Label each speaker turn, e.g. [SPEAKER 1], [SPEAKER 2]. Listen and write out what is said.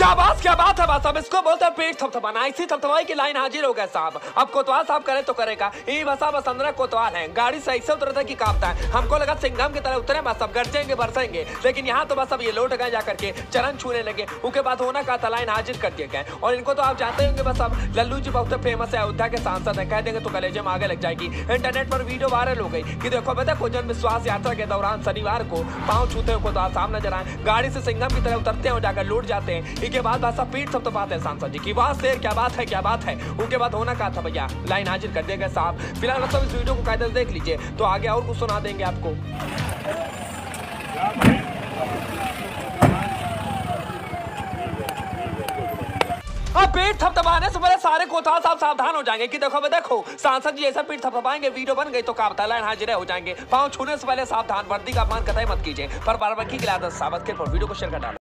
[SPEAKER 1] क्या बात है बस। अब इसको बोलते हैं पेट थपथपाना। इसी थपथपाई की लाइन हाजिर हो गए साहब। अब कोतवाल साहब करे तो करेगा। ये बसा बस 15 कोतवाल है, गाड़ी से ऐसे उतरता की कांपता है। हमको लगा सिंघम की तरह उतरे बस, अब गरजेंगे बरसेंगे, लेकिन यहाँ तो बस अब ये लौट गए जाकर के चरण छूने लगे। उसके बाद होना का था लाइन हाजिर कर दिए गए। और इनको तो आप जानते होंगे बस, अब लल्लू जी बहुत फेमस है, अयोध्या के सांसद है, कह देंगे तो कलेजे में आगे लग जाएगी। इंटरनेट पर वीडियो वायरल हो गई कि देखो बेटा को जन विश्वास यात्रा के दौरान शनिवार को पांव छूते हुए कोतवाल साहब नजर आए, गाड़ी से सिंघम की तरह उतरते हैं और जाकर लौट जाते हैं। इसके बाद बस पीठ सब तो बात है सांसद जी की, वाह शेर क्या बात है क्या बात है। उनके बाद होना का था भैया, लाइन हाजिर कर दिए गए साहब। फिलहाल सब इस वीडियो को कायदे से देख लीजिए तो आगे और कुछ सुना देंगे आपको। अब पीठ थपथपाने से पहले सारे कोतवाल साहब सावधान हो जाएंगे कि देखो सांसद जी ऐसा पीठ थपथपाएंगे, वीडियो बन गई तो का बता लाइन हाजिर हो जाएंगे। पांव छूने से पहले सावधान, वर्दी का अपमान कतई मत कीजिए। पर बारबंकी के लिए आदत साबत के वीडियो को शेयर कर डालें।